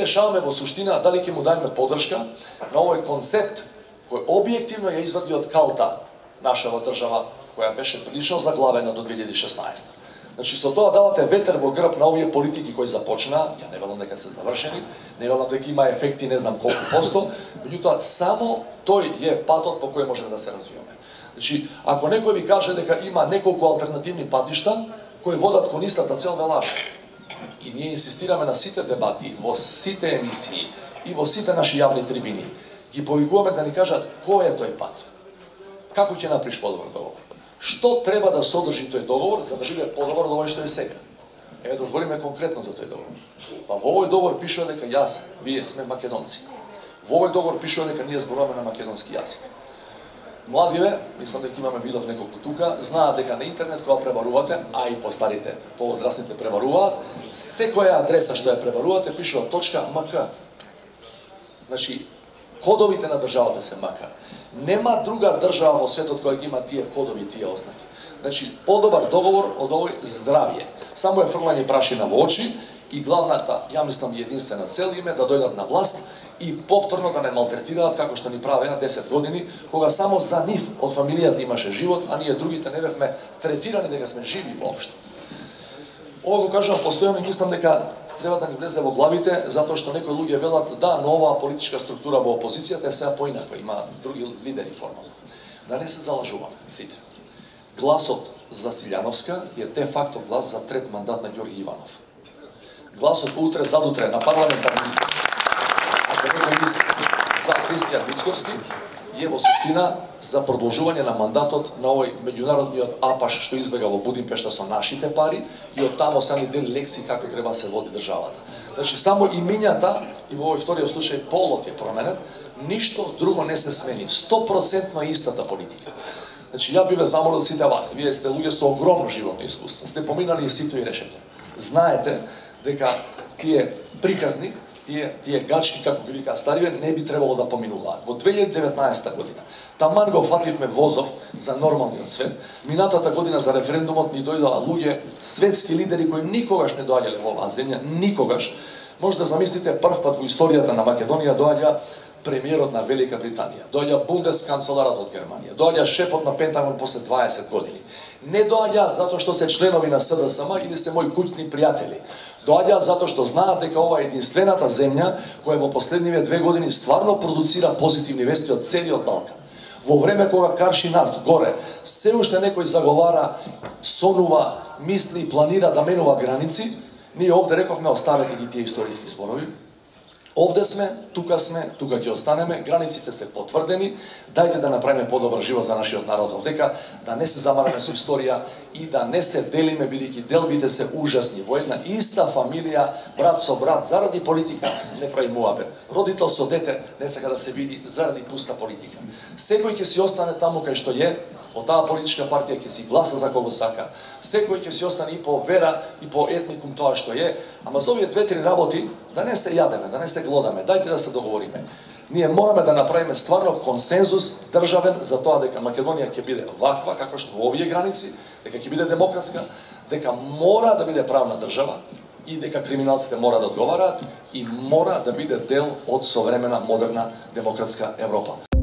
решаваме во суштина дали ќе му дајме поддршка на овој концепт кој објективно ја извади од калта нашава држава, која беше прилично заглавена до 2016. Значи, со тоа давате ветер во грб на овие политики кои започнаа, ја не велам дека се завршени, не велам дека има ефекти не знам колку посто, меѓутоа само тој е патот по кој можеме да се развиваме. Значи, ако некој ви каже дека има неколку алтернативни патишта кои водат кон истата цел, ве лаже. И ние инсистираме на сите дебати, во сите емисии и во сите наши јавни трибини, ги повикуваме да ни кажат кој е тој пат. Како ќе направиш подобар договор? Што треба да содржи тој договор за да биде подобар од овој што е сега? Еве да збориме конкретно за тој договор. Па во овој договор пишува дека јас, вие сме македонци. Во овој договор пишува дека ние зборуваме на македонски јазик. Младиве, мислам дека имаме видов неколку тука, знаат дека на интернет кога пребарувате, а и постарите, повозрастните пребаруваат, секоја адреса што ја пребарувате пишува .mk. Значи, кодовите на државата се МК. Нема друга држава во светот која ги има тие кодови, тие ознаки. Значи, подобар договор од овој здравје. Само е фрлање прашина во очи и главната, ја мислам, единствена цел им е да дојдат на власт и повторно да не малтретираат како што ни правеа 10 години, кога само за нив од фамилијата имаше живот, а ние другите не бевме третирани дека сме живи воопшто. Ова го кажувам постојано и мислам дека треба да ни влезе во главите, затоа што некои луѓе велат да, но оваа политичка структура во опозицијата е сега поинаква, има други лидери формално. Да не се залажуваме сите. Гласот за Силјановска е де факто глас за трет мандат на Ѓорги Иванов. Гласот утре, задутре на парламентарни избори, ако некој мисли за Христијан Мицковски, е во суштина за продолжување на мандатот на овој меѓународниот апаш што избега во Будимпешта со нашите пари и од тамо се ни дели лекции како треба да се води државата. Значи само имињата и во овој вториот случај полот е променет, ништо друго не се смени. 100% е истата политика. Значи ја би ве замолил сите вас, вие сте луѓе со огромно животно искуство, сте поминали и сито и решето. Знаете дека тие приказни, тие гачки, како ги викаа стариве, не би требало да поминуваат. Во 2019 година, таман го фативме возов за нормалниот свет, минатата година за референдумот ни дојдоа луѓе, светски лидери кои никогаш не доаѓале во оваа земја, никогаш. Може да замислите, прв пат во историјата на Македонија доаѓа премиерот на Велика Британија, доаѓа бундесканцеларот од Германија, доаѓа шефот на Пентагон после 20 години. Не доаѓаат затоа што се членови на СДСМ или се мои куќни пријатели. Доаѓаат затоа што знаат дека ова е единствената земја која во последниве 2 години стварно продуцира позитивни вести од целиот Балкан. Во време кога карши нас горе, се уште некој заговара, сонува, мисли и планира да менува граници, ние овде рековме оставете ги тие историски спорови. Овде сме, тука ќе останеме, границите се потврдени, дајте да направиме подобар живот за нашиот народ овдека, да не се замараме со историја и да не се делиме, бидејќи делбите се ужасни. Во една иста фамилија, брат со брат, заради политика не прави муабет. Родител со дете не сака да се види заради пуста политика. Секој ќе си остане таму кај што е, од таа политичка партија ќе си гласа за кого сака. Секој ќе си остане и по вера, и по етникум тоа што е, ама за овие 2-3 работи да не се јадеме, да не се глодаме, дајте да се договориме. Ние мораме да направиме стварно консензус државен за тоа дека Македонија ќе биде ваква, како што во овие граници, дека ќе биде демократска, дека мора да биде правна држава и дека криминалците мора да одговараат и мора да биде дел од современа, модерна, демократска Европа.